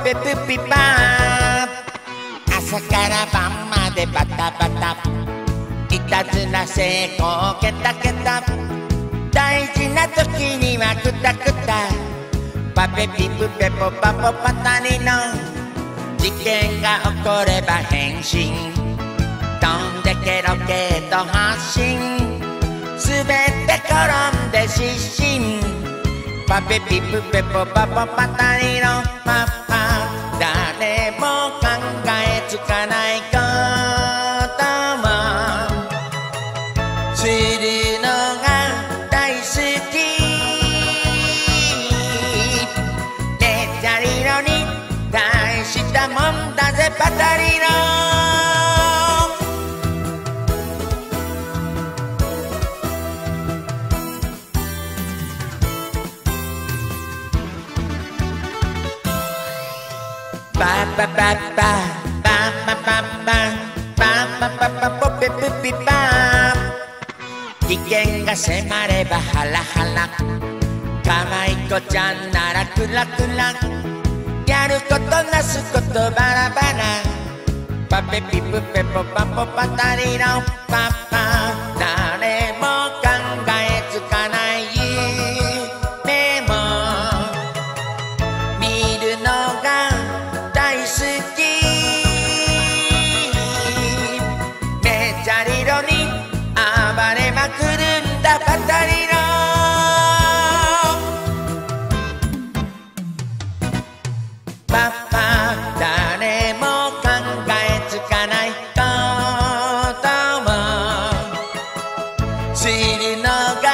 ペプピパー。朝から晩までバタバタ、いたずら成功ケタケタ、大事な時にはクタクタ。パペピプペポパポパタリの事件が起これば変身、飛んでケロケと発進、すべて転んで失神。パペピプペポパポパタリのパパ、誰も考えつかないこともするのが大好き。レジャリロに大したもんだぜパタリロ。パパパパパパパパパパパポペプピパ。危険が迫ればハラハラ、かわいこちゃんならクラクラ、やることなすことバラバラ。パペピプペポパポパタリロパパ、誰も考えつかない夢も見るのが大好き。メジャリロに暴れまくるんだパタリロ。パパ、誰も考えつかないこともするのが